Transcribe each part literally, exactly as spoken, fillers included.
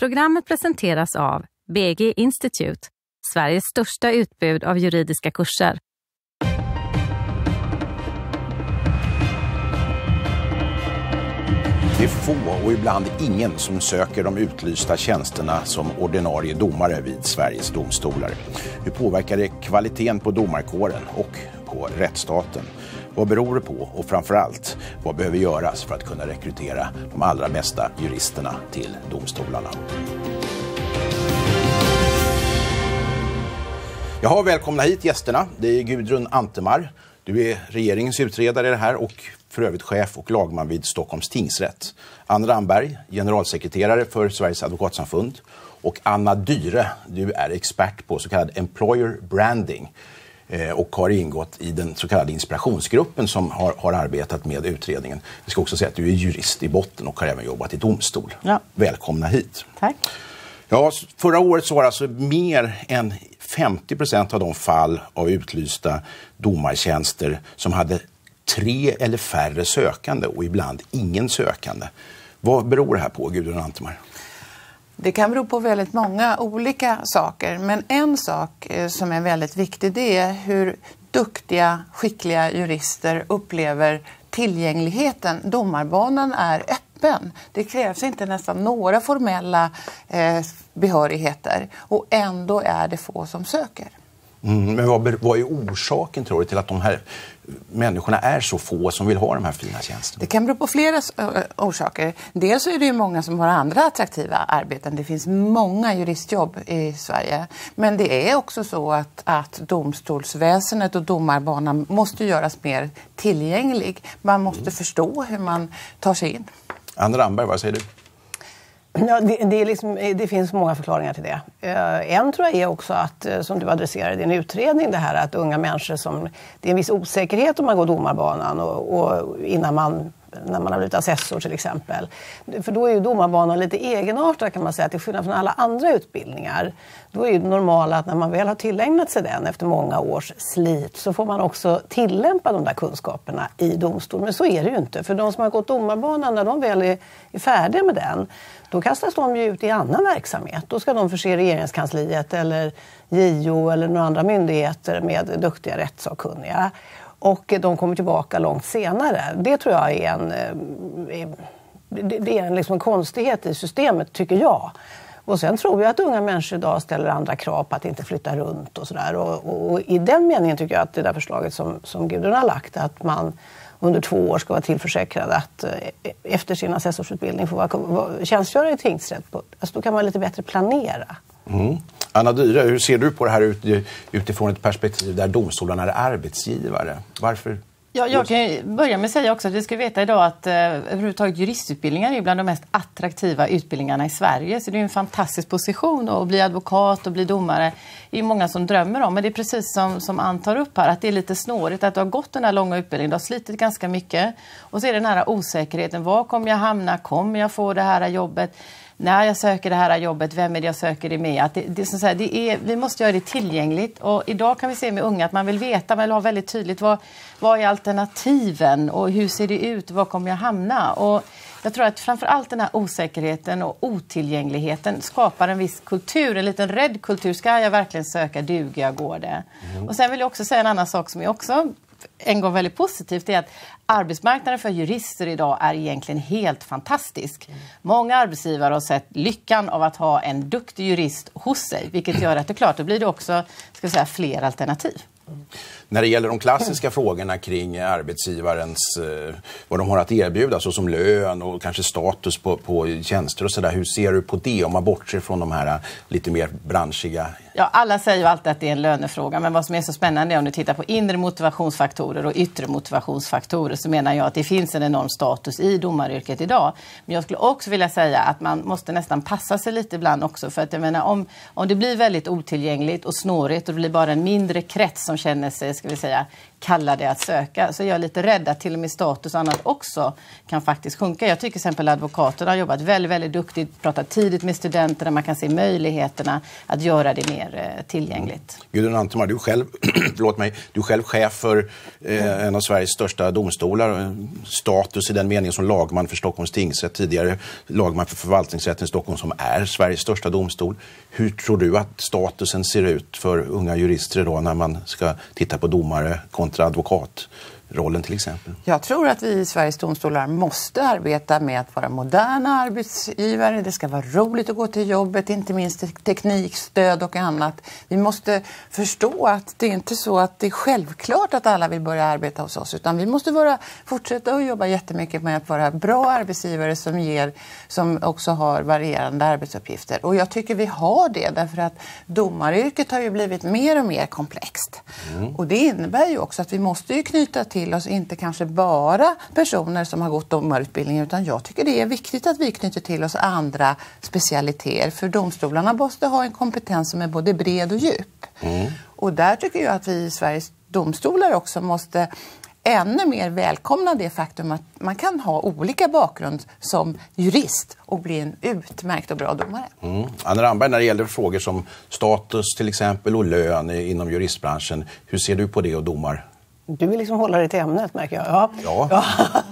Programmet presenteras av B G Institute, Sveriges största utbud av juridiska kurser. Det är få och ibland ingen som söker de utlysta tjänsterna som ordinarie domare vid Sveriges domstolar. Hur påverkar det kvaliteten på domarkåren och på rättsstaten? Vad beror det på och framförallt vad behöver göras för att kunna rekrytera de allra bästa juristerna till domstolarna? Jag har välkomna hit gästerna. Det är Gudrun Antemar. Du är regeringens utredare i det här och för övrigt chef och lagman vid Stockholms tingsrätt. Anna Ramberg, generalsekreterare för Sveriges advokatsamfund. Och Anna Dyre, du är expert på så kallad employer branding och har ingått i den så kallade inspirationsgruppen som har, har arbetat med utredningen. Vi ska också säga att du är jurist i botten och har även jobbat i domstol. Ja. Välkomna hit. Tack. Ja, förra året så var alltså mer än femtio procent av de fall av utlysta domartjänster som hade tre eller färre sökande och ibland ingen sökande. Vad beror det här på, Gudrun Antemar? Det kan bero på väldigt många olika saker, men en sak som är väldigt viktig, det är hur duktiga, skickliga jurister upplever tillgängligheten. Domarbanan är öppen. Det krävs inte nästan några formella eh, behörigheter och ändå är det få som söker. Mm, men vad, vad är orsaken, tror du, till att de här människorna är så få som vill ha de här fina tjänsterna? Det kan bero på flera uh, orsaker. Dels så är det ju många som har andra attraktiva arbeten. Det finns många juristjobb i Sverige. Men det är också så att, att domstolsväsendet och domarbanan måste göras mer tillgänglig. Man måste mm. förstå hur man tar sig in. Anna Ramberg, vad säger du? Ja, det, det, är liksom, det finns många förklaringar till det. Uh, en tror jag är också att, uh, som du adresserade i din utredning, det här att unga människor som, det är en viss osäkerhet om man går domarbanan och, och innan man, när man har blivit assessor till exempel. För då är ju domarbanan lite egenartad, kan man säga, till skillnad från alla andra utbildningar. Då är det normala att när man väl har tillägnat sig den efter många års slit så får man också tillämpa de där kunskaperna i domstol. Men så är det ju inte. För de som har gått domarbanan, när de väl är, är färdiga med den, då kastas de ju ut i annan verksamhet. Då ska de förse regeringskansliet eller J O eller några andra myndigheter med duktiga rättssakkunniga. Och de kommer tillbaka långt senare. Det tror jag är en, det är en, liksom en konstighet i systemet, tycker jag. Och sen tror jag att unga människor idag ställer andra krav på att inte flytta runt och sådär. Och, och, och i den meningen tycker jag att det där förslaget som, som Gudrun har lagt, att man under två år ska vara tillförsäkrad att efter sin assessorsutbildning får vara, vara, tjänstgöra i tingsrätt. Alltså då kan man lite bättre planera. Mm. Anna Dyre, hur ser du på det här utifrån ett perspektiv där domstolarna är arbetsgivare? Varför? Ja, jag kan börja med att säga också att vi ska veta idag att eh, överhuvudtaget juristutbildningar är bland de mest attraktiva utbildningarna i Sverige. Så det är en fantastisk position att bli advokat och bli domare. Det är många som drömmer om, men det är precis som, som Ann tar upp här, att det är lite snårigt att du har gått den här långa utbildningen, du har slitit ganska mycket. Och så är det den här osäkerheten, var kommer jag hamna, kommer jag få det här jobbet? När jag söker det här jobbet, vem är det jag söker det med? Att det, det, så att säga, det är, vi måste göra det tillgängligt. Och idag kan vi se med unga att man vill veta, man vill ha väldigt tydligt vad, vad är alternativen och hur ser det ut, var kommer jag hamna? Och jag tror att framförallt den här osäkerheten och otillgängligheten skapar en viss kultur, en liten rädd kultur. Ska jag verkligen söka, duger jag, går det? Mm. Och sen vill jag också säga en annan sak som är också en gång väldigt positivt, är att arbetsmarknaden för jurister idag är egentligen helt fantastisk. Mm. Många arbetsgivare har sett lyckan av att ha en duktig jurist hos sig, vilket gör att det klart, då blir det också, ska jag säga, fler alternativ. Mm. När det gäller de klassiska mm. frågorna kring arbetsgivarens, eh, vad de har att erbjuda, så som lön och kanske status på, på tjänster och sådär, hur ser du på det om man bortser från de här lite mer branschiga? Ja, alla säger ju alltid att det är en lönefråga, men vad som är så spännande är om du tittar på inre motivationsfaktorer och yttre motivationsfaktorer, så menar jag att det finns en enorm status i domaryrket idag. Men jag skulle också vilja säga att man måste nästan passa sig lite ibland också, för att jag menar, om, om det blir väldigt otillgängligt och snårigt och det blir bara en mindre krets som känner sig ska vi säga, kallar det att söka. Så jag är lite rädd att till och med status och annat också kan faktiskt sjunka. Jag tycker till exempel advokaterna har jobbat väldigt, väldigt duktigt, pratat tidigt med studenterna, man kan se möjligheterna att göra det mer eh, tillgängligt. Gudrun Antemar, du är själv, förlåt mig, du är själv chef för eh, en av Sveriges största domstolar, status i den meningen som lagman för Stockholms tingsrätt, tidigare lagman för förvaltningsrätten i Stockholm som är Sveriges största domstol. Hur tror du att statusen ser ut för unga jurister då när man ska titta på domare kontra advokatrollen till exempel? Jag tror att vi i Sveriges domstolar måste arbeta med att vara moderna arbetsgivare. Det ska vara roligt att gå till jobbet, inte minst teknikstöd och annat. Vi måste förstå att det är inte så att det är självklart att alla vill börja arbeta hos oss, utan vi måste vara, fortsätta att jobba jättemycket med att vara bra arbetsgivare som, ger, som också har varierande arbetsuppgifter. Och jag tycker vi har det därför att domaryrket har ju blivit mer och mer komplext. Mm. Och det innebär ju också att vi måste ju knyta till oss inte kanske bara personer som har gått domarutbildning, utan jag tycker det är viktigt att vi knyter till oss andra specialiteter, för domstolarna måste ha en kompetens som är både bred och djup. Mm. Och där tycker jag att vi i Sveriges domstolar också måste ännu mer välkomna det faktum att man kan ha olika bakgrund som jurist och bli en utmärkt och bra domare. Mm. Anna Ramberg, när det gäller frågor som status till exempel och lön inom juristbranschen, hur ser du på det och domar? Du vill liksom hålla dig till ämnet, märker jag. Ja. Ja. ja.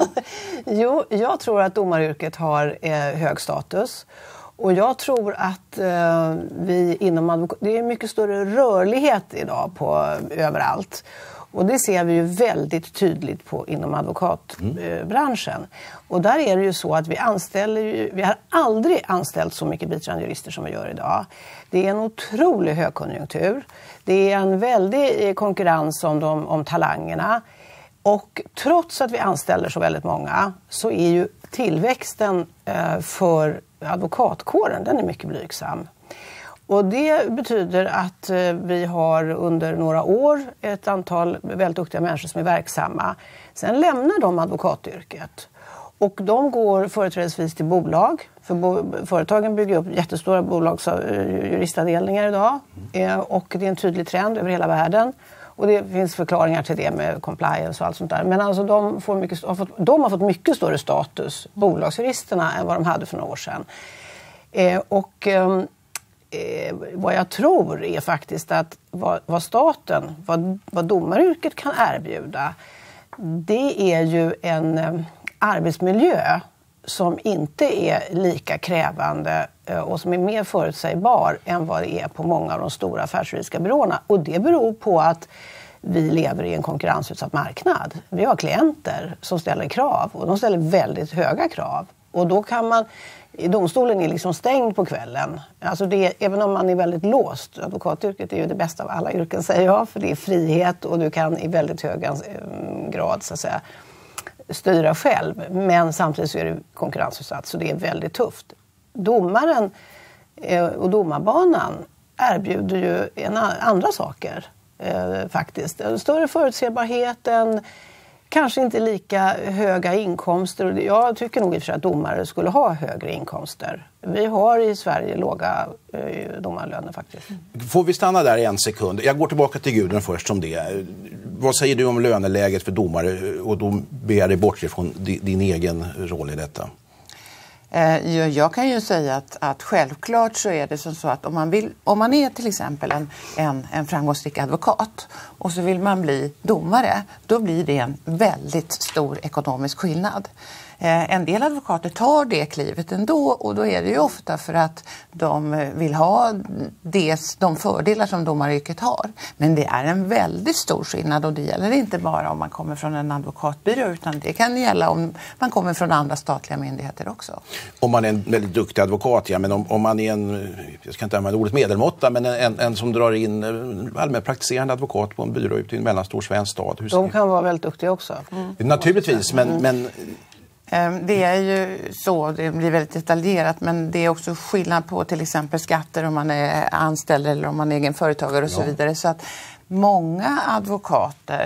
Jo, jag tror att domaryrket har eh, hög status. Och jag tror att eh, vi inom advok- det är mycket större rörlighet idag på överallt. Och det ser vi ju väldigt tydligt på inom advokatbranschen. Mm. Och där är det ju så att vi anställer ju, vi har aldrig anställt så mycket biträdande jurister som vi gör idag. Det är en otrolig högkonjunktur. Det är en väldig konkurrens om, de, om talangerna. Och trots att vi anställer så väldigt många så är ju tillväxten eh, för advokatkåren, den är mycket blygsam. Och det betyder att vi har under några år ett antal väldigt duktiga människor som är verksamma. Sen lämnar de advokatyrket. Och de går företrädesvis till bolag. För bo- företagen bygger upp jättestora bolags- juristavdelningar idag. Eh, och det är en tydlig trend över hela världen. Och det finns förklaringar till det med compliance och allt sånt där. Men alltså de, får mycket, har fått, de har fått mycket större status, bolagsjuristerna, än vad de hade för några år sedan. Eh, och... Eh, Eh, vad jag tror är faktiskt att vad, vad staten, vad, vad domaryrket kan erbjuda, det är ju en eh, arbetsmiljö som inte är lika krävande eh, och som är mer förutsägbar än vad det är på många av de stora affärsjuridiska byråerna. Och det beror på att vi lever i en konkurrensutsatt marknad. Vi har klienter som ställer krav och de ställer väldigt höga krav. Och då kan man, i domstolen är liksom stängd på kvällen. Alltså det, även om man är väldigt låst. Advokatyrket är ju det bästa av alla yrken, säger jag. För det är frihet och du kan i väldigt hög grad så att säga, styra själv. Men samtidigt så är det konkurrensutsatt, så det är väldigt tufft. Domaren och domarbanan erbjuder ju en, andra saker eh, faktiskt. Större förutsägbarhet, en kanske inte lika höga inkomster. Jag tycker nog i och för sig att domare skulle ha högre inkomster. Vi har i Sverige låga eh, domarlöner faktiskt. Får vi stanna där i en sekund? Jag går tillbaka till Gudrun först om det. Vad säger du om löneläget för domare? Och då ber jag dig bort från din, din egen roll i detta. Jag kan ju säga att, att självklart så är det som så att om man, vill, om man är till exempel en, en, en framgångsrik advokat och så vill man bli domare, då blir det en väldigt stor ekonomisk skillnad. Eh, en del advokater tar det klivet ändå, och då är det ju ofta för att de vill ha des, de fördelar som domaryrket har. Men det är en väldigt stor skillnad, och det gäller inte bara om man kommer från en advokatbyrå, utan det kan gälla om man kommer från andra statliga myndigheter också. Om man är en väldigt duktig advokat, ja, men om, om man är en, jag ska inte använda ordet medelmåtta, men en, en som drar in allmänpraktiserande advokat på en byrå ute i en mellanstor svensk stad. Hur de kan vara väldigt duktiga också. Mm. Naturligtvis, men... men Det är ju så, det blir väldigt detaljerat, men det är också skillnad på till exempel skatter om man är anställd eller om man är egen företagare och så ja. vidare. Så att många advokater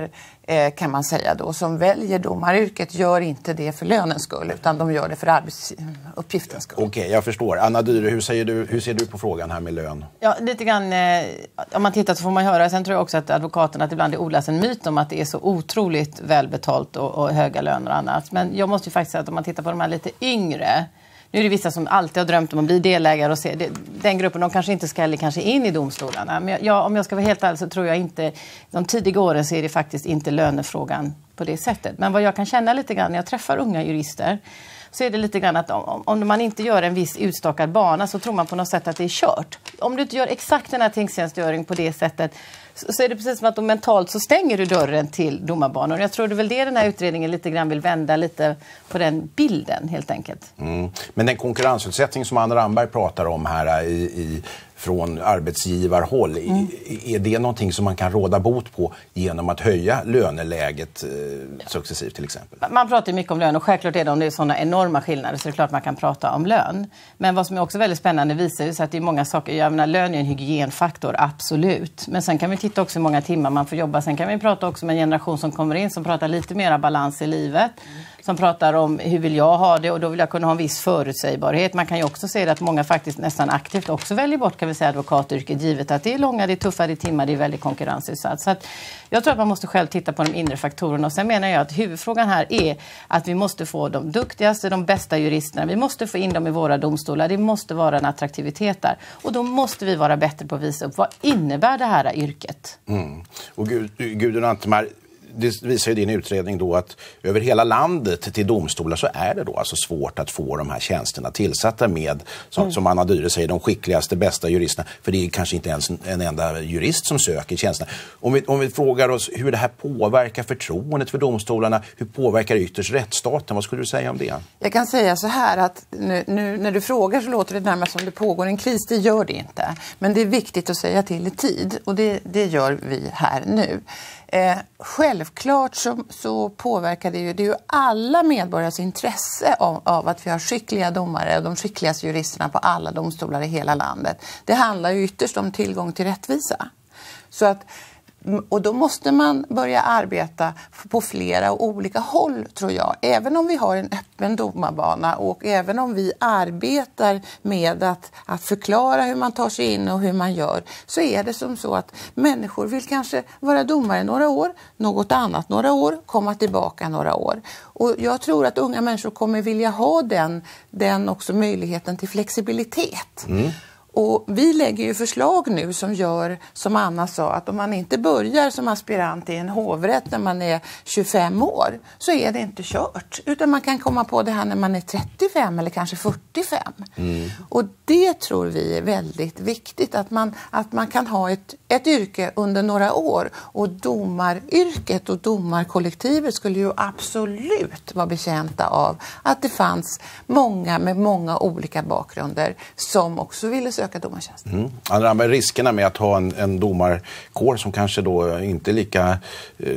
kan man säga då, som väljer domaryrket gör inte det för lönens skull utan de gör det för arbetsuppgiftens skull. Okej, jag förstår. Anna Dyre, hur, säger du, hur ser du på frågan här med lön? Ja, lite grann, eh, om man tittar så får man höra. Sen tror jag också att advokaterna att ibland det odlas en myt om att det är så otroligt välbetalt och, och höga löner och annat. Men jag måste ju faktiskt säga att om man tittar på de här lite yngre, nu är det vissa som alltid har drömt om att bli delägare och se det, den gruppen, de kanske inte ska kanske in i domstolarna. Men jag, om jag ska vara helt ärlig så tror jag inte, de tidiga åren så är det faktiskt inte lönefrågan på det sättet. Men vad jag kan känna lite grann när jag träffar unga jurister så är det lite grann att om, om man inte gör en viss utstakad bana så tror man på något sätt att det är kört. Om du inte gör exakt den här tingstjänstgöring på det sättet så är det precis som att de mentalt så stänger du dörren till domarbanor. Jag tror det är väl det den här utredningen lite grann vill vända lite på den bilden helt enkelt. Mm. Men den konkurrensutsättning som Anna Ramberg pratar om här i, i, från arbetsgivarhåll, mm. är det någonting som man kan råda bot på genom att höja löneläget eh, successivt till exempel? Man pratar mycket om lön och självklart är det om det är sådana enorma skillnader så är det klart man kan prata om lön. Men vad som är också väldigt spännande visar ju så att det är många saker. Jag menar, lön är en hygienfaktor, absolut. Men sen kan vi titta också hur många timmar man får jobba. Sen kan vi prata också med en generation som kommer in som pratar lite mer balans i livet. Som pratar om hur vill jag ha det och då vill jag kunna ha en viss förutsägbarhet. Man kan ju också se att många faktiskt nästan aktivt också väljer bort kan vi säga advokatyrket givet att det är långa, det är tuffa, det är timmar, det är väldigt konkurrensutsatt. Så att jag tror att man måste själv titta på de inre faktorerna och sen menar jag att huvudfrågan här är att vi måste få de duktigaste, de bästa juristerna. Vi måste få in dem i våra domstolar. Det måste vara en attraktivitet där. Och då måste vi vara bättre på att visa upp vad innebär det här yrket. Mm. Och Gudrun Antemar, det visar ju din utredning då att över hela landet till domstolar så är det då alltså svårt att få de här tjänsterna tillsatta med, som, mm. som Anna Dyre säger, de skickligaste, bästa juristerna. För det är kanske inte ens en enda jurist som söker tjänsterna. Om vi, om vi frågar oss hur det här påverkar förtroendet för domstolarna, hur påverkar ytterst rättsstaten? Vad skulle du säga om det? Jag kan säga så här att nu, nu när du frågar så låter det närmast som det pågår en kris. Det gör det inte. Men det är viktigt att säga till i tid och det, det gör vi här nu. Eh, självklart så, så påverkar det ju, det är ju alla medborgares intresse av, av att vi har skickliga domare och de skickligaste juristerna på alla domstolar i hela landet. Det handlar ju ytterst om tillgång till rättvisa. Så att, och då måste man börja arbeta på flera olika håll tror jag. Även om vi har en öppen domarbana och även om vi arbetar med att, att förklara hur man tar sig in och hur man gör. Så är det som så att människor vill kanske vara domare några år, något annat några år, komma tillbaka några år. Och jag tror att unga människor kommer vilja ha den, den också möjligheten till flexibilitet. Mm. Och vi lägger ju förslag nu som gör, som Anna sa, att om man inte börjar som aspirant i en hovrätt när man är tjugofem år så är det inte kört. Utan man kan komma på det här när man är trettiofem eller kanske fyrtiofem. Mm. Och det tror vi är väldigt viktigt, att man, att man kan ha ett, ett yrke under några år. Och domaryrket och domarkollektivet skulle ju absolut vara betjänta av att det fanns många med många olika bakgrunder som också ville söka öka domartjänst. Mm. Anna Ramberg, riskerna med att ha en, en domarkår som kanske då inte är lika eh,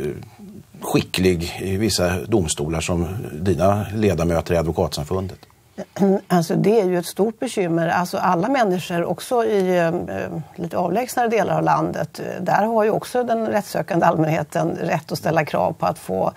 skicklig i vissa domstolar som dina ledamöter i Advokatsamfundet? Alltså det är ju ett stort bekymmer. Alltså alla människor också i eh, lite avlägsnare delar av landet, där har ju också den rättssökande allmänheten rätt att ställa krav på att få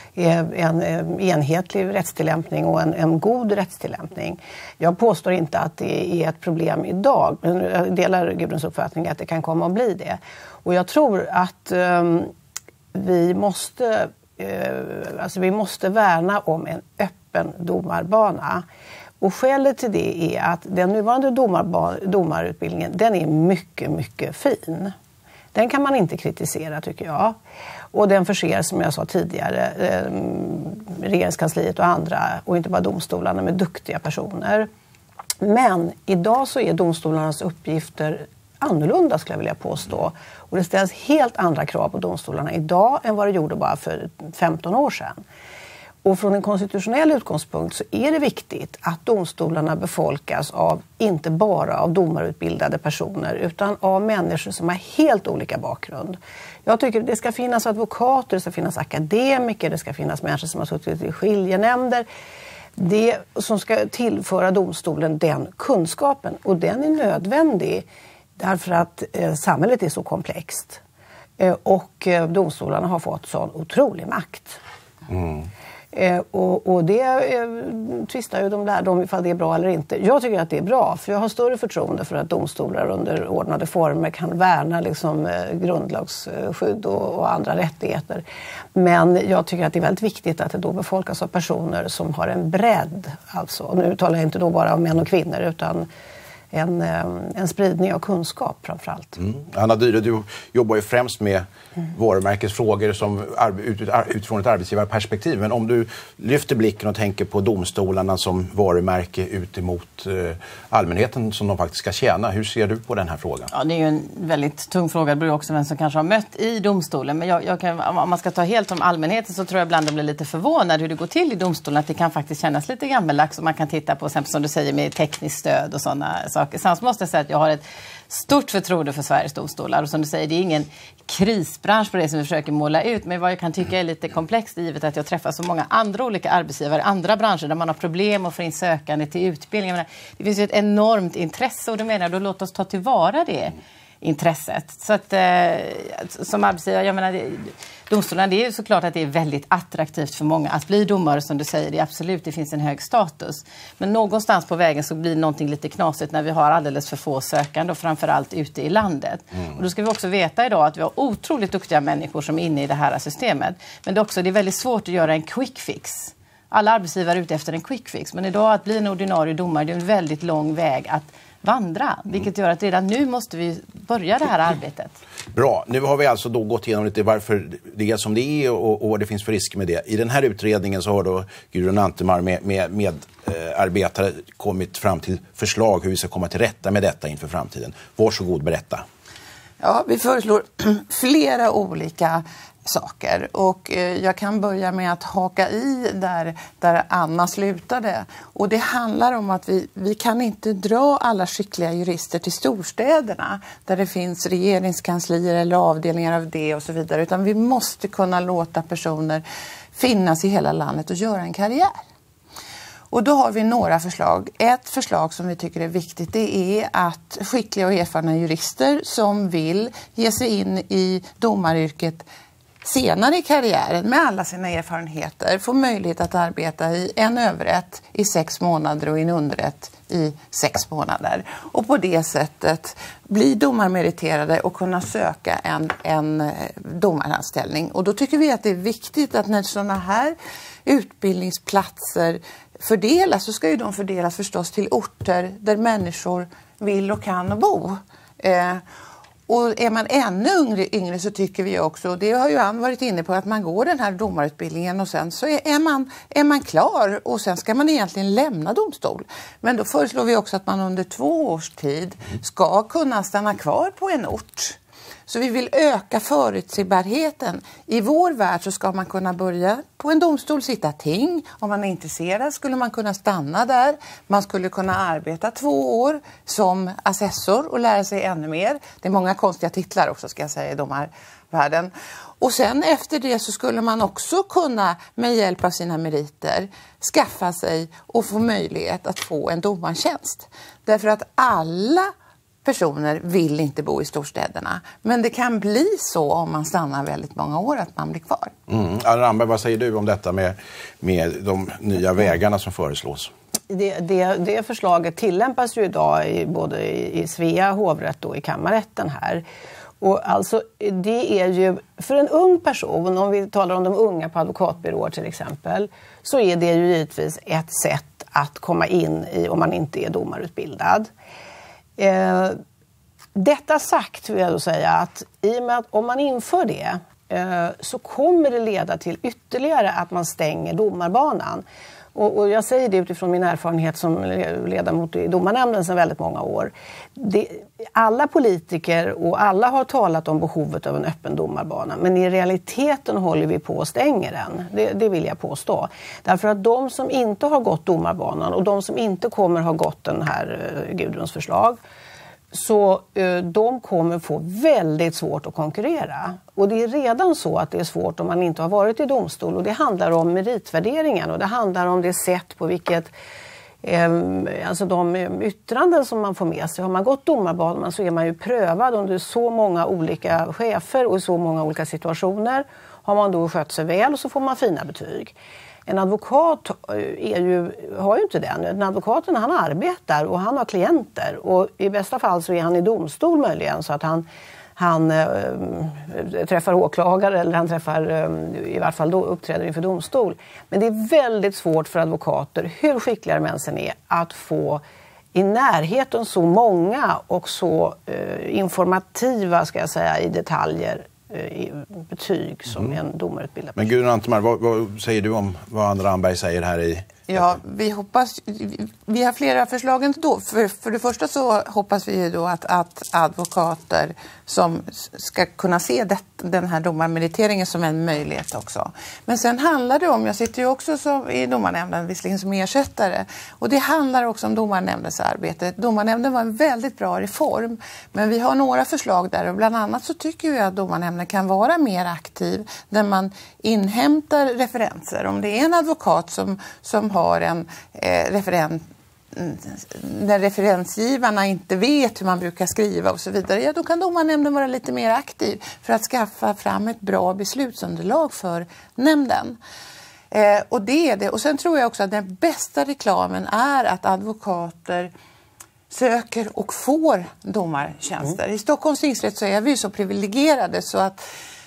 en enhetlig rättstillämpning och en, en god rättstillämpning. Jag påstår inte att det är ett problem idag, men jag delar Gudruns uppfattning att det kan komma att bli det. Och jag tror att um, vi måste uh, alltså vi måste värna om en öppen domarbana. Och skälet till det är att den nuvarande domarba- domarutbildningen, den är mycket, mycket fin. Den kan man inte kritisera tycker jag. Och den förser, som jag sa tidigare, eh, regeringskansliet och andra, och inte bara domstolarna, med duktiga personer. Men idag så är domstolarnas uppgifter annorlunda skulle jag vilja påstå. Och det ställs helt andra krav på domstolarna idag än vad det gjorde bara för femton år sedan. Och från en konstitutionell utgångspunkt så är det viktigt att domstolarna befolkas av inte bara av domarutbildade personer utan av människor som har helt olika bakgrund. Jag tycker det ska finnas advokater, det ska finnas akademiker, det ska finnas människor som har suttit i skiljenämnder. Det som ska tillföra domstolen den kunskapen, och den är nödvändig därför att eh, samhället är så komplext. Eh, och eh, domstolarna har fått sån otrolig makt. Mm. Eh, och, och det eh, tvistar ju de lärde om ifall det är bra eller inte. Jag tycker att det är bra, för jag har större förtroende för att domstolar under ordnade former kan värna liksom, eh, grundlagsskydd och, och andra rättigheter. Men jag tycker att det är väldigt viktigt att det då befolkas av personer som har en bredd. Alltså, och nu talar jag inte då bara om män och kvinnor, utan en, en spridning av kunskap framförallt. Mm. Anna Dyre, du jobbar ju främst med mm. varumärkesfrågor som ut, utifrån ett arbetsgivarperspektiv. Men om du lyfter blicken och tänker på domstolarna som varumärke ut emot eh, allmänheten som de faktiskt ska tjäna. Hur ser du på den här frågan? Ja, det är ju en väldigt tung fråga. Det beror också vem som kanske har mött i domstolen. Men jag, jag kan, om man ska ta helt om allmänheten, så tror jag ibland de blir lite förvånade hur det går till i domstolen. Att det kan faktiskt kännas lite gammeldags, och man kan titta på, exempel som du säger, med tekniskt stöd och sådana saker. Samtidigt måste jag säga att jag har ett stort förtroende för Sveriges domstolar. Och som du säger, det är ingen krisbransch på det som vi försöker måla ut. Men vad jag kan tycka är lite komplext, givet att jag träffar så många andra olika arbetsgivare, andra branscher där man har problem att få in sökande till utbildning. Menar, det finns ju ett enormt intresse, och då menar jag, då låt oss ta tillvara det intresset. Så att eh, som arbetsgivare, jag menar, det, domstolarna, det är ju såklart att det är väldigt attraktivt för många att bli domare, som du säger. Det är absolut, det finns en hög status. Men någonstans på vägen så blir någonting lite knasigt när vi har alldeles för få sökande, och framförallt ute i landet. Mm. Och då ska vi också veta idag att vi har otroligt duktiga människor som är inne i det här systemet. Men det är också, det är väldigt svårt att göra en quick fix. Alla arbetsgivare är ute efter en quick fix. Men idag att bli en ordinarie domare, det är en väldigt lång väg att vandra, vilket gör att redan nu måste vi börja det här arbetet. Bra, nu har vi alltså då gått igenom lite varför det är som det är och, och vad det finns för risker med det. I den här utredningen så har då Gudrun Antemar med, med, med eh, arbetare kommit fram till förslag hur vi ska komma till rätta med detta inför framtiden. Varsågod, berätta. Ja, vi föreslår flera olika saker, och eh, jag kan börja med att haka i där, där Anna slutade, och det handlar om att vi, vi kan inte dra alla skickliga jurister till storstäderna där det finns regeringskanslier eller avdelningar av det och så vidare, utan vi måste kunna låta personer finnas i hela landet och göra en karriär. Och då har vi några förslag. Ett förslag som vi tycker är viktigt, det är att skickliga och erfarna jurister som vill ge sig in i domaryrket senare i karriären med alla sina erfarenheter får möjlighet att arbeta i en överrätt i sex månader och i en underrätt i sex månader. Och på det sättet bli domarmeriterade och kunna söka en, en domaranställning. Och då tycker vi att det är viktigt att när sådana här utbildningsplatser fördelas, så ska ju de fördelas förstås till orter där människor vill och kan bo. Eh, Och är man ännu yngre, yngre så tycker vi också, och det har ju Ann varit inne på, att man går den här domarutbildningen och sen så är, är, man, är man klar, och sen ska man egentligen lämna domstol. Men då föreslår vi också att man under två års tid ska kunna stanna kvar på en ort. Så vi vill öka förutsägbarheten. I vår värld så ska man kunna börja på en domstol, sitta ting. Om man är intresserad skulle man kunna stanna där. Man skulle kunna arbeta två år som assessor och lära sig ännu mer. Det är många konstiga titlar också, ska jag säga, i domarvärlden. Och sen efter det så skulle man också kunna med hjälp av sina meriter skaffa sig och få möjlighet att få en domartjänst. Därför att alla personer vill inte bo i storstäderna. Men det kan bli så om man stannar väldigt många år att man blir kvar. Mm. Anna Ramberg, vad säger du om detta med, med de nya vägarna som föreslås? Det, det, det förslaget tillämpas ju idag i, både i, i Svea hovrätt och i kammarrätten här. Och alltså det är ju, för en ung person, om vi talar om de unga på advokatbyråer till exempel, så är det ju givetvis ett sätt att komma in i om man inte är domarutbildad. Eh, detta sagt vill jag då säga att i och med att om man inför det eh, så kommer det leda till ytterligare att man stänger domarbanan. Och, och jag säger det utifrån min erfarenhet som ledamot i domarnämnden sedan väldigt många år. Det, alla politiker och alla har talat om behovet av en öppen domarbana, men i realiteten håller vi på att stänga den. Det, det vill jag påstå. Därför att de som inte har gått domarbanan och de som inte kommer ha gått den här uh, Gudruns förslag, så uh, de kommer få väldigt svårt att konkurrera. Och det är redan så att det är svårt om man inte har varit i domstol, och det handlar om meritvärderingen och det handlar om det sätt på vilket eh, alltså de yttranden som man får med sig. Har man gått domarbanan så är man ju prövad under så många olika chefer och i så många olika situationer. Har man då skött sig väl så får man fina betyg. En advokat är ju, har ju inte den. En advokaten han arbetar och han har klienter. Och i bästa fall så är han i domstol möjligen så att han, han äh, träffar åklagare eller han träffar, äh, i varje fall då uppträder inför domstol. Men det är väldigt svårt för advokater, hur skickliga människan är, att få i närheten så många och så äh, informativa, ska jag säga, i detaljer i betyg som mm. en domarutbildad person. Men Gudrun Antemar, vad, vad säger du om vad Anna Ramberg säger här i? Ja, vi hoppas, vi har flera förslag ändå. För, för det första så hoppas vi ju då att, att advokater som ska kunna se det, den här domarmeriteringen som en möjlighet också. Men sen handlar det om, jag sitter ju också som, i domarnämnden visserligen som ersättare, och det handlar också om domarnämndens arbete. Domarnämnden var en väldigt bra reform, men vi har några förslag där och bland annat så tycker vi att domarnämnden kan vara mer aktiv där man inhämtar referenser. Om det är en advokat som, som har en eh, referent när referensgivarna inte vet hur man brukar skriva och så vidare, ja, då kan domarnämnden vara lite mer aktiv för att skaffa fram ett bra beslutsunderlag för nämnden. Eh, och det är det. Och sen tror jag också att den bästa reklamen är att advokater söker och får domartjänster. Mm. I Stockholms tingsrätt så är vi så privilegierade så att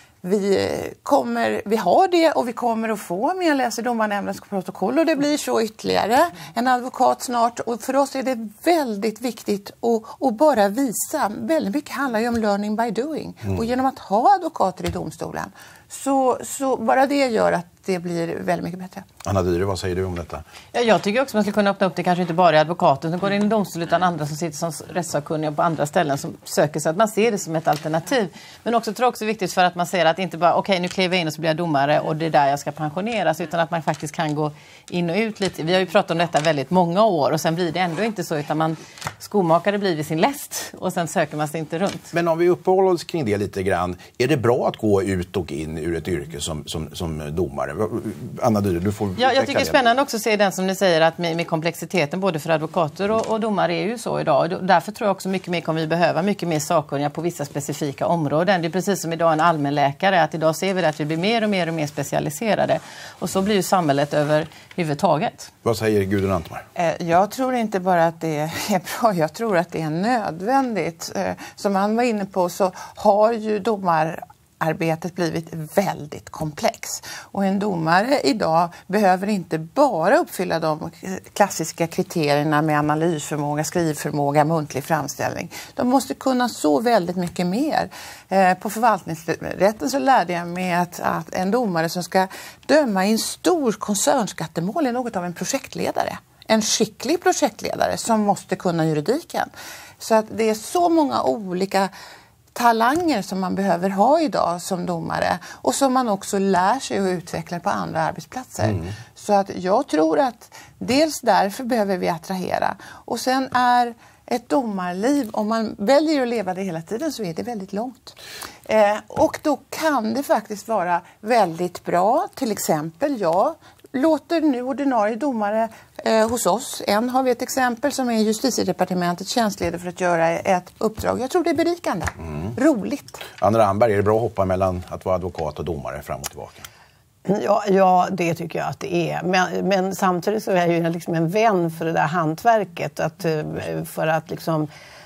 Vi, kommer, vi har det och vi kommer att få, om jag läser domarnämndens protokoll, och det blir så ytterligare en advokat snart. Och för oss är det väldigt viktigt att, att bara visa. Väldigt mycket handlar ju om learning by doing. Mm. Och genom att ha advokater i domstolen så, så bara det gör att det blir väldigt mycket bättre. Anna Dyre, vad säger du om detta? Ja, jag tycker också att man ska kunna öppna upp det, kanske inte bara i advokaten som går in i domstol utan andra som sitter som rättssakkunniga på andra ställen som söker, så att man ser det som ett alternativ. Men också tror jag också det är viktigt för att man ser att inte bara okej, okay, nu kliver jag in och så blir jag domare och det är där jag ska pensioneras, utan att man faktiskt kan gå in och ut lite. Vi har ju pratat om detta väldigt många år och sen blir det ändå inte så, utan man skomakare blir vid sin läst och sen söker man sig inte runt. Men om vi uppehåller oss kring det lite grann, är det bra att gå ut och in ur ett yrke som, som, som domare? Anna Dyre, du får... Ja, jag tycker det är spännande också att se den som ni säger att med, med komplexiteten både för advokater och, och domare är ju så idag. Därför tror jag också mycket mer kommer vi behöva mycket mer sakkunniga på vissa specifika områden. Det är precis som idag en allmänläkare, att idag ser vi att vi blir mer och mer och mer specialiserade. Och så blir ju samhället överhuvudtaget. Vad säger Gudrun Antemar? Jag tror inte bara att det är bra, jag tror att det är nödvändigt. Som han var inne på så har ju domar arbetet blivit väldigt komplex. Och en domare idag behöver inte bara uppfylla de klassiska kriterierna med analysförmåga, skrivförmåga, muntlig framställning. De måste kunna så väldigt mycket mer. Eh, på förvaltningsrätten så lärde jag mig att, att en domare som ska döma i en stor koncernskattemål är något av en projektledare. En skicklig projektledare som måste kunna juridiken. Så att det är så många olika talanger som man behöver ha idag som domare och som man också lär sig och utvecklar på andra arbetsplatser. Mm. Så att jag tror att dels därför behöver vi attrahera, och sen är ett domarliv, om man väljer att leva det hela tiden så är det väldigt långt. Eh, och då kan det faktiskt vara väldigt bra, till exempel jag låter nu ordinarie domare eh, hos oss. En har vi ett exempel som är Justitiedepartementet tjänstledare för att göra ett uppdrag. Jag tror det är berikande. Mm. Roligt. Anna Ramberg, är det bra att hoppa mellan att vara advokat och domare fram och tillbaka? Ja, ja, det tycker jag att det är. Men, men samtidigt så är jag ju liksom en vän för det där hantverket. Att, för att liksom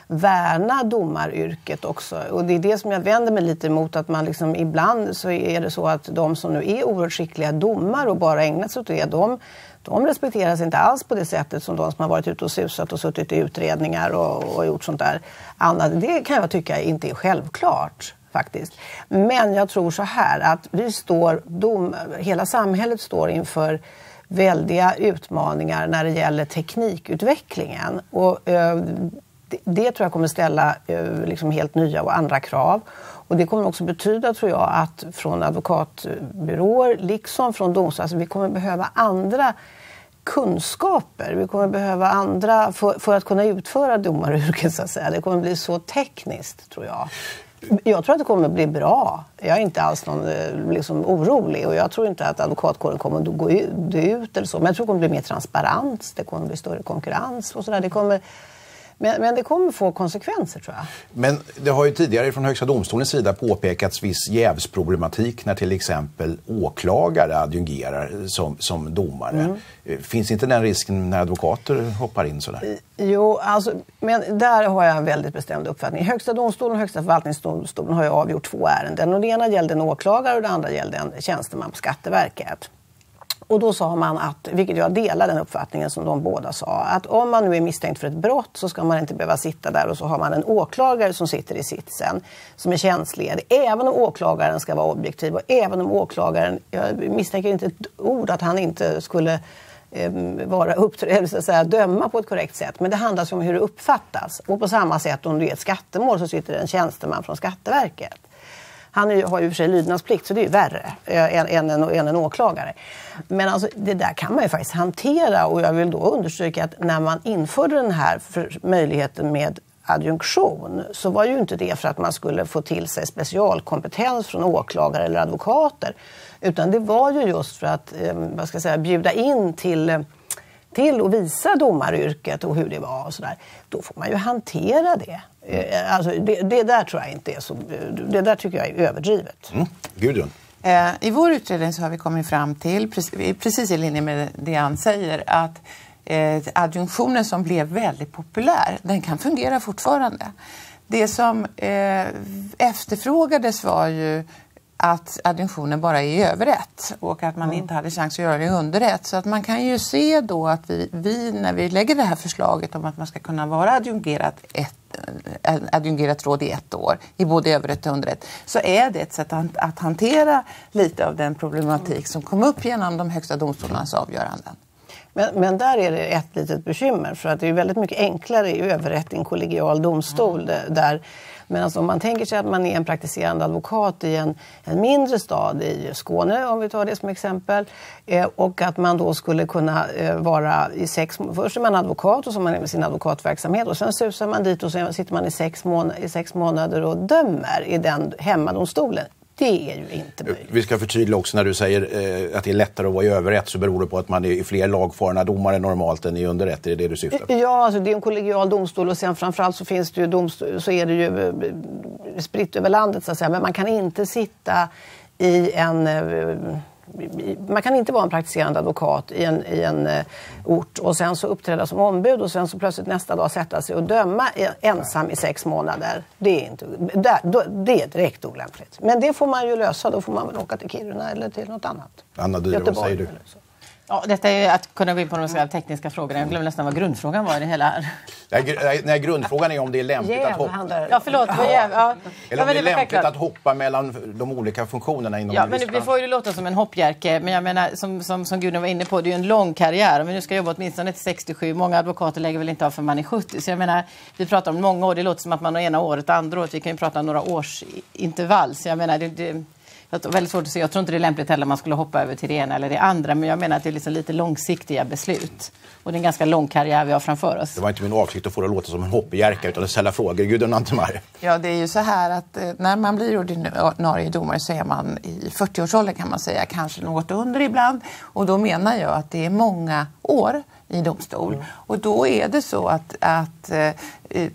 värna domaryrket också. Och det är det som jag vänder mig lite emot, att man liksom ibland så är det så att de som nu är oerhört skickliga domar och bara ägnat sig åt det, de, de respekteras inte alls på det sättet som de som har varit ute och susat och suttit i utredningar och, och gjort sånt där annat. Det kan jag tycka inte är självklart faktiskt. Men jag tror så här att vi står, dom, hela samhället står inför väldiga utmaningar när det gäller teknikutvecklingen. Och eh, det, det tror jag kommer ställa eh, liksom helt nya och andra krav. Och det kommer också betyda, tror jag, att från advokatbyråer liksom från domstolar, alltså vi kommer behöva andra kunskaper. Vi kommer behöva andra för, för att kunna utföra domaryrket, så att säga. Det kommer bli så tekniskt, tror jag. Jag tror att det kommer att bli bra. Jag är inte alls någon liksom, orolig och jag tror inte att advokatkåren kommer att gå ut eller så. Men jag tror det kommer att bli mer transparens, det kommer att bli större konkurrens och sådär. Det kommer... Men, men det kommer få konsekvenser, tror jag. Men det har ju tidigare från Högsta domstolens sida påpekats viss jävsproblematik när till exempel åklagare adjungerar som, som domare. Mm. Finns inte den risken när advokater hoppar in sådär? Jo, alltså, men där har jag en väldigt bestämd uppfattning. Högsta domstolen och Högsta förvaltningsdomstolen har ju avgjort två ärenden. Och det ena gällde en åklagare och det andra gällde en tjänsteman på Skatteverket. Och då sa man att, vilket jag delar den uppfattningen som de båda sa, att om man nu är misstänkt för ett brott så ska man inte behöva sitta där och så har man en åklagare som sitter i sitsen som är tjänstledig. Även om åklagaren ska vara objektiv och även om åklagaren, jag misstänker inte ett ord att han inte skulle eh, vara uppträdd, så att säga, döma på ett korrekt sätt. Men det handlar om hur det uppfattas. Och på samma sätt om det är ett skattemål så sitter det en tjänsteman från Skatteverket. Han är, har ju för sig lydnadsplikt så det är ju värre än, än, en, än en åklagare. Men alltså, det där kan man ju faktiskt hantera och jag vill då understryka att när man införde den här för, möjligheten med adjunktion så var ju inte det för att man skulle få till sig specialkompetens från åklagare eller advokater utan det var ju just för att eh, vad ska jag säga, bjuda in till... till att visa domaryrket och hur det var och sådär, då får man ju hantera det. Alltså, det, det där tror jag inte är så... Det där tycker jag är överdrivet. Mm. Gudrun? Eh, I vår utredning så har vi kommit fram till, precis, precis i linje med det han säger, att eh, adjunktionen som blev väldigt populär, den kan fungera fortfarande. Det som eh, efterfrågades var ju att adjunktionen bara är i överrätt och att man mm. inte hade chans att göra det i underrätt. Så att man kan ju se då att vi, vi när vi lägger det här förslaget om att man ska kunna vara adjungerat, ett, adjungerat råd i ett år i både överrätt och underrätt så är det ett sätt att, att hantera lite av den problematik som kom upp genom de högsta domstolarnas avgöranden. Men, men där är det ett litet bekymmer för att det är väldigt mycket enklare i överrätt i en kollegial domstol mm. där. Men alltså om man tänker sig att man är en praktiserande advokat i en, en mindre stad i Skåne, om vi tar det som exempel, eh, och att man då skulle kunna eh, vara i sex... Först är man advokat och så har man sin advokatverksamhet och sen susar man dit och så sitter man i sex, mån- i sex månader och dömer i den hemmadomstolen. Det är ju inte möjligt. Vi ska förtydliga också när du säger eh, att det är lättare att vara i överrätt så beror det på att man är fler lagfarna domare normalt än i underrätt. Är det det du syftar på? Ja, alltså det är en kollegial domstol och sen framförallt så finns det ju domstol, så är det ju eh, spritt över landet så att säga. Men man kan inte sitta i en... Eh, man kan inte vara en praktiserande advokat i en, i en uh, ort och sen så uppträda som ombud och sen så plötsligt nästa dag sätta sig och döma ensam i sex månader. Det är, inte, där, då, det är direkt olämpligt. Men det får man ju lösa, då får man väl åka till Kiruna eller till något annat. Anna Dyr, vad säger du? Ja, detta är ju att kunna gå in på de så tekniska frågorna. Jag glömmer nästan vad grundfrågan var i det hela här. Nej, nej, grundfrågan är om det är lämpligt yeah, att hoppa. Ja, förlåt. Ja. Ja. Eller ja, om det är lämpligt att hoppa mellan de olika funktionerna inom ja, men det får ju låta som en hoppjerke. Men jag menar, som, som, som Gudrun var inne på, det är ju en lång karriär. Om vi nu ska jobba åtminstone till sextiosju. Många advokater lägger väl inte av för man är sjuttio. Så jag menar, vi pratar om många år. Det låter som att man har ena året, andra året. Vi kan ju prata om några års intervall. Så jag menar, det... det det är väldigt svårt att se. Jag tror inte det är lämpligt heller om man skulle hoppa över till det ena eller det andra. Men jag menar att det är liksom lite långsiktiga beslut. Och det är en ganska lång karriär vi har framför oss. Det var inte min avsikt att få det att låta som en hoppjerka utan att ställa frågor. Gudrun Antemar. Ja, det är ju så här att eh, när man blir ordinarie domare så är man i fyrtioårsåldern kan man säga. Kanske något under ibland. Och då menar jag att det är många år i domstol. Mm. Och då är det så att... att eh,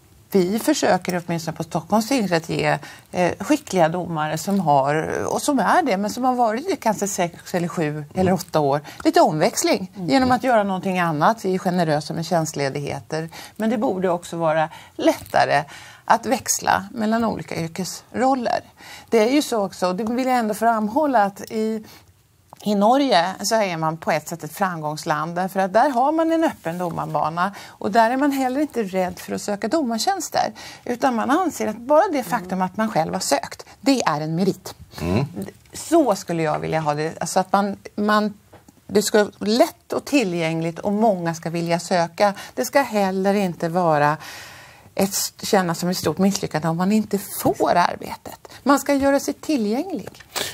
vi försöker åtminstone på Stockholms tingsrätt ge eh, skickliga domare som har, och som är det, men som har varit i kanske sex eller sju eller åtta år. Lite omväxling mm. genom att göra någonting annat. Vi är generösa med tjänstledigheter. Men det borde också vara lättare att växla mellan olika yrkesroller. Det är ju så också, och det vill jag ändå framhålla att i I Norge så är man på ett sätt ett framgångsland därför att där har man en öppen domarbana och där är man heller inte rädd för att söka domartjänster utan man anser att bara det faktum att man själv har sökt, det är en merit. Mm. Så skulle jag vilja ha det, alltså att man, man det ska vara lätt och tillgängligt och många ska vilja söka. Det ska heller inte vara ett, kännas som ett stort misslyckande om man inte får arbetet. Man ska göra sig tillgänglig.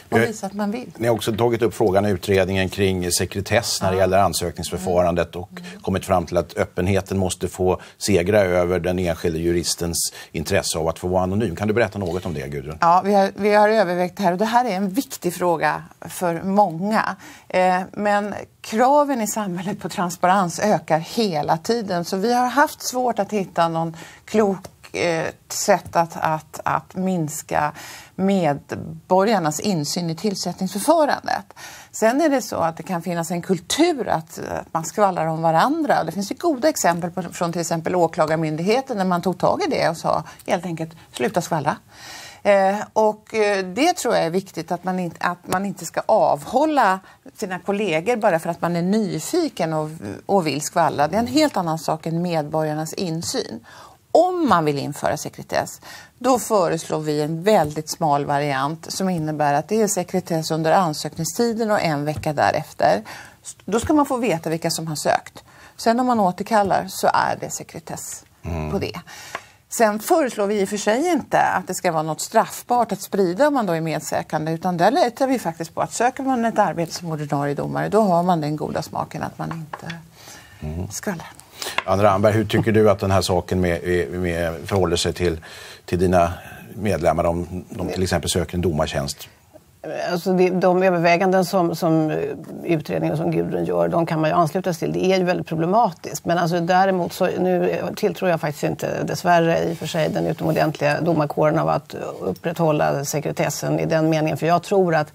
och visa att man vill. Ni har också tagit upp frågan i utredningen kring sekretess när det gäller ansökningsförfarandet och mm. kommit fram till att öppenheten måste få segra över den enskilde juristens intresse av att få vara anonym. Kan du berätta något om det, Gudrun? Ja, vi har, vi har övervägt det här och det här är en viktig fråga för många. Eh, men kraven i samhället på transparens ökar hela tiden, så vi har haft svårt att hitta någon klok ett sätt att, att, att minska medborgarnas insyn i tillsättningsförfarandet. Sen är det så att det kan finnas en kultur att, att man skvallrar om varandra. Det finns ju goda exempel på, från till exempel åklagarmyndigheten när man tog tag i det och sa helt enkelt sluta skvallra. Eh, och eh, det tror jag är viktigt att man, in, att man inte ska avhålla sina kollegor bara för att man är nyfiken och, och vill skvallra. Det är en helt annan sak än medborgarnas insyn. Om man vill införa sekretess, då föreslår vi en väldigt smal variant som innebär att det är sekretess under ansökningstiden och en vecka därefter. Då ska man få veta vilka som har sökt. Sen om man återkallar så är det sekretess mm. på det. Sen föreslår vi i och för sig inte att det ska vara något straffbart att sprida om man då är medsökande, utan där litar vi faktiskt på att söker man ett arbete som ordinarie domare, då har man den goda smaken att man inte mm. skvallrar. Anna Ramberg, hur tycker du att den här saken med, med förhåller sig till, till dina medlemmar om de till exempel söker en domartjänst? Alltså det, de överväganden som, som utredningen som Gudrun gör, de kan man ju ansluta sig till. Det är ju väldigt problematiskt. Men alltså däremot så nu tilltror jag faktiskt inte dessvärre i och för sig den utomordentliga domarkåren av att upprätthålla sekretessen i den meningen. För jag tror att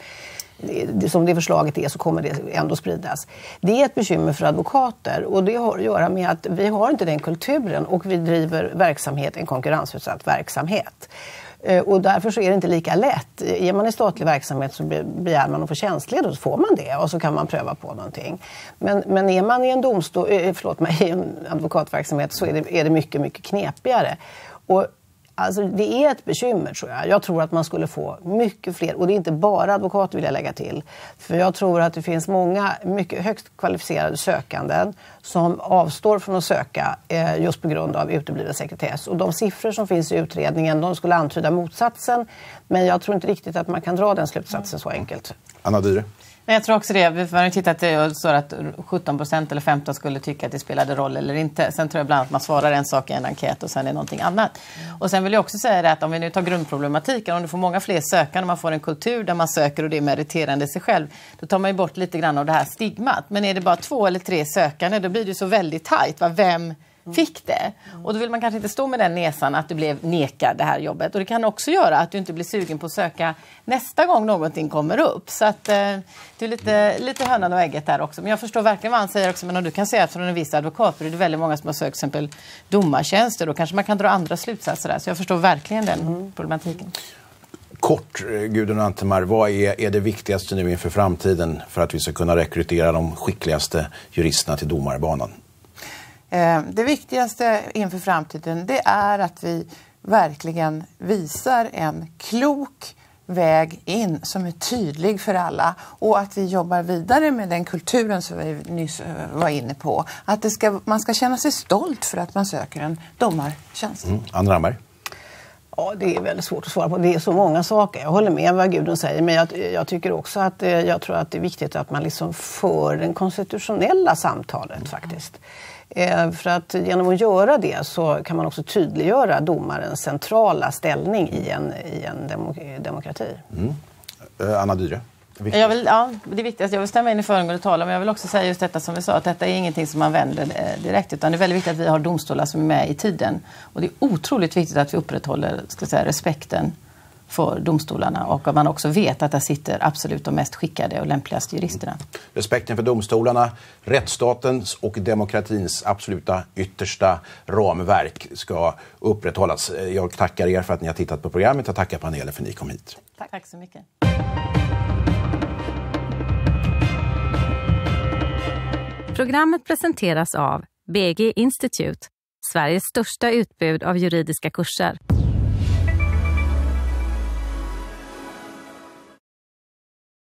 som det förslaget är så kommer det ändå spridas. Det är ett bekymmer för advokater och det har att göra med att vi har inte den kulturen och vi driver verksamhet, en konkurrensutsatt verksamhet. Och därför så är det inte lika lätt. Är man i statlig verksamhet så begär man att få tjänstledigt, så får man det och så kan man pröva på någonting. Men, men är man i en domstol, förlåt mig, i en advokatverksamhet så är det, är det mycket, mycket knepigare. Och alltså det är ett bekymmer tror jag. Jag tror att man skulle få mycket fler, och det är inte bara advokater vill jag lägga till. För jag tror att det finns många mycket högst kvalificerade sökanden som avstår från att söka eh, just på grund av utebliven sekretess. Och de siffror som finns i utredningen, de skulle antyda motsatsen. Men jag tror inte riktigt att man kan dra den slutsatsen så enkelt. Anna Dyre? Nej, jag tror också det. Vi har tittat och så att sjutton procent eller femton skulle tycka att det spelade roll eller inte. Sen tror jag ibland att man svarar en sak i en enkät och sen är någonting annat. Mm. Och sen vill jag också säga det att om vi nu tar grundproblematiken, om du får många fler sökande, man får en kultur där man söker och det är meriterande sig själv, då tar man ju bort lite grann av det här stigmat. Men är det bara två eller tre sökande, då blir det så väldigt tajt. Va? Vem fick det? Och då vill man kanske inte stå med den näsan att du blev nekad det här jobbet. Och det kan också göra att du inte blir sugen på att söka nästa gång någonting kommer upp. Så att eh, det är lite, lite hönan och ägget där också. Men jag förstår verkligen vad han säger också. Men om du kan säga att från en viss advokat, för det är väldigt många som har sökt till exempel domartjänster, då kanske man kan dra andra slutsatser där. Så jag förstår verkligen den mm. problematiken. Kort, Gudrun Antemar, vad är, är det viktigaste nu inför framtiden för att vi ska kunna rekrytera de skickligaste juristerna till domarbanan? Det viktigaste inför framtiden, det är att vi verkligen visar en klok väg in som är tydlig för alla, och att vi jobbar vidare med den kulturen som vi nyss var inne på. Att det ska, man ska känna sig stolt för att man söker en domartjänst. Mm. Anna Ramberg? Ja, det är väldigt svårt att svara på. Det är så många saker. Jag håller med vad Gudrun säger, men jag, jag tycker också att jag tror att det är viktigt att man liksom för den konstitutionella samtalet mm. faktiskt. Eh, för att genom att göra det så kan man också tydliggöra domarens centrala ställning i en, i en demok- demokrati. Mm. Eh, Anna Dyre? Jag vill, ja, det är viktigt. Jag vill stämma in i föregående talet, men jag vill också säga just detta som vi sa, att detta är ingenting som man vänder eh, direkt, utan det är väldigt viktigt att vi har domstolar som är med i tiden. Och det är otroligt viktigt att vi upprätthåller, ska säga, respekten för domstolarna, och att man också vet att där sitter absolut de mest skickade och lämpligaste juristerna. Respekten för domstolarna, rättsstatens och demokratins absoluta yttersta ramverk ska upprätthållas. Jag tackar er för att ni har tittat på programmet. Jag tackar panelen för att ni kom hit. Tack, Tack så mycket. Programmet presenteras av B G Institute, Sveriges största utbud av juridiska kurser.